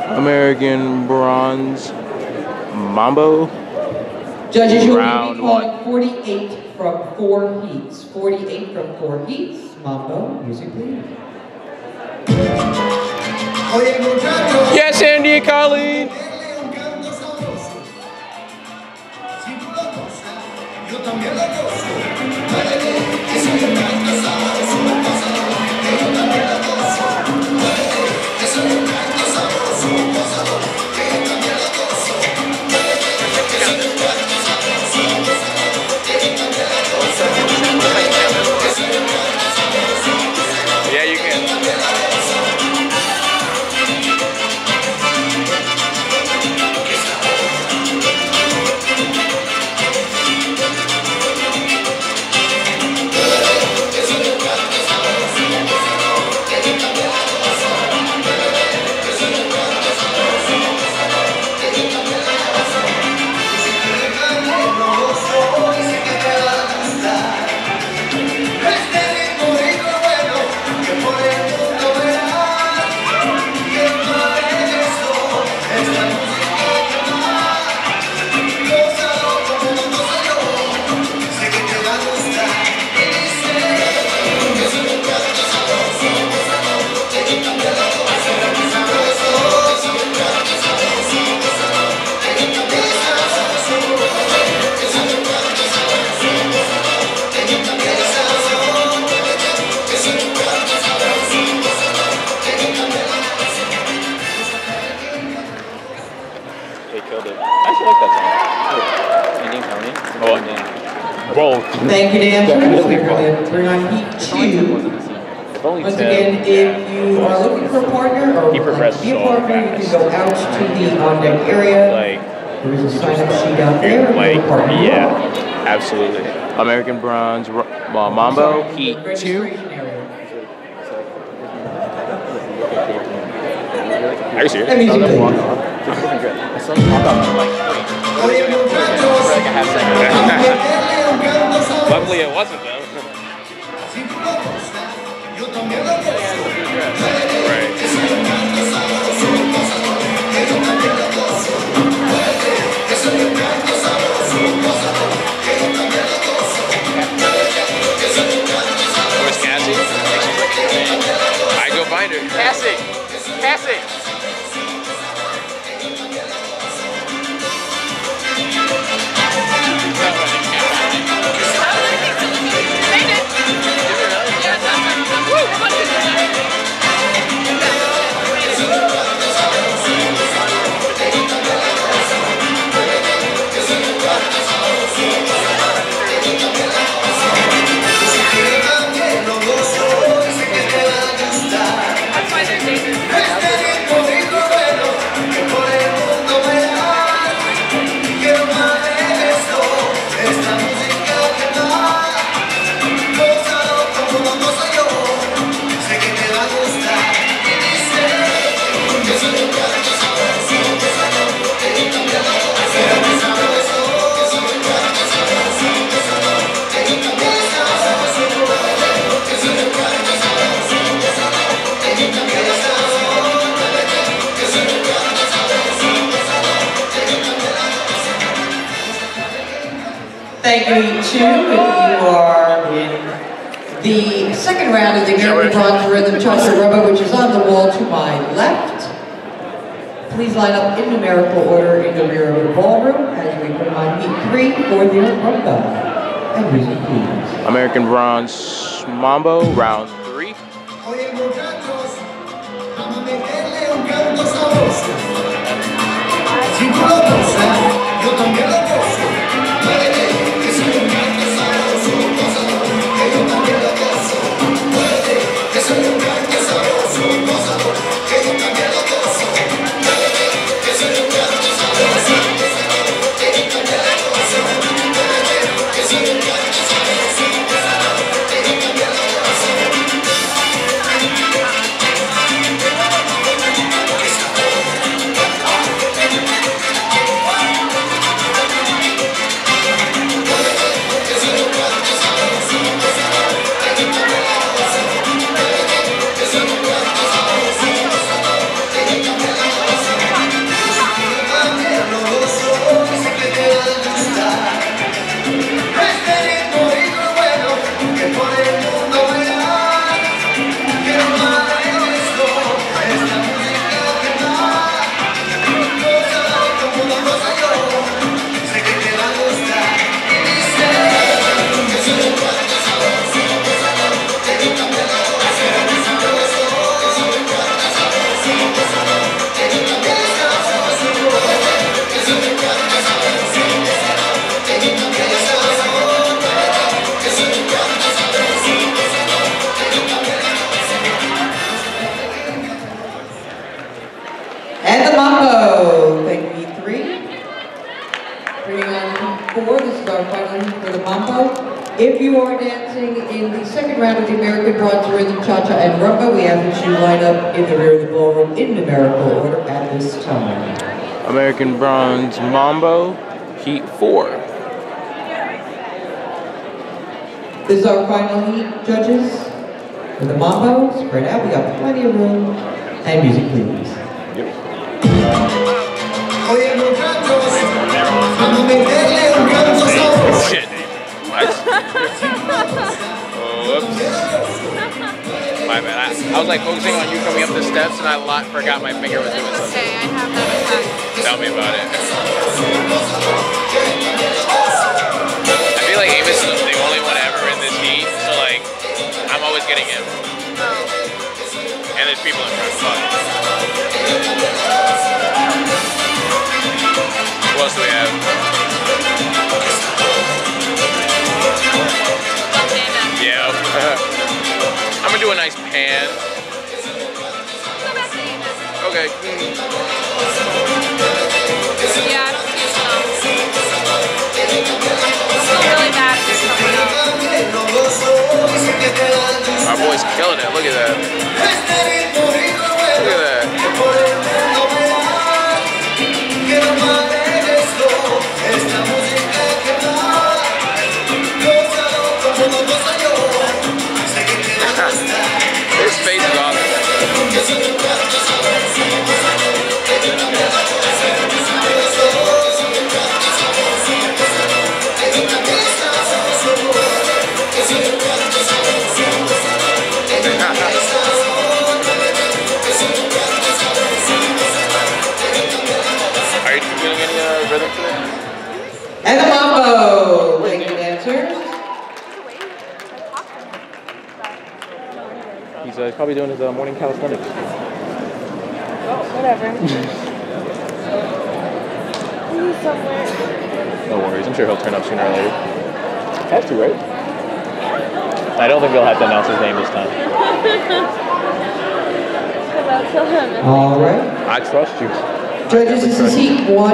American bronze, Mambo. Judges, you will be Round calling 48 from 4 heats. 48 from 4 heats. Mambo, music please. Yes, Andy and Colleen. Yeah, you can. They killed it. I actually like that song. Indian County? Oh, both. Thank you, dancers. We're going to bring on heat 2. Once again, if you are looking for a partner or would like to be a partner, you can go out to the on-deck area. There is a sign-up sheet out there. Yeah, absolutely. American bronze, Mambo, heat 2. Are you serious? That means you can. I saw him walk off for like a half second. Luckily it wasn't though. Where's Cassie? I go find her. Cassie! Cassie! Thank you, too. If you are in the second round of the American Bronze Rhythm Toaster Rubber, which is on the wall to my left, please line up in numerical order in the rear of the ballroom as we put on heat 3 for the rumba. And music, please. American bronze, Mambo, round 3. Mambo. If you are dancing in the second round of the American Bronze Rhythm, Cha-Cha, and Rumba, we ask that you line up in the rear of the ballroom in numerical order at this time. American Bronze Mambo, Heat 4. This is our final heat, judges. For the Mambo, spread out, we got plenty of room. And music, please. Shit. What? Whoops. My bad. I was like focusing on you coming up the steps and I forgot my finger was doing something. Okay, I have that effect. Tell me about it. I feel like Amos is the only one ever in this heat, so like, I'm always getting him. Oh. And there's people in front. Fuck. Who else do we have? Yeah. I'm gonna do a nice pan. Okay. Yeah, it's really bad if you're coming up. My boy's killing it. Look at that. Look at that. His face is awesome. Are you feeling any rhythm to it? And the Mambo! Thank you, dancers. He's probably doing his morning calisthenics. Oh, whatever. He's somewhere. No worries, I'm sure he'll turn up sooner or later. Have to, right? I don't think they'll have to announce his name this time. Because I'll kill him. All right. I trust you. Judges, this is heat 1.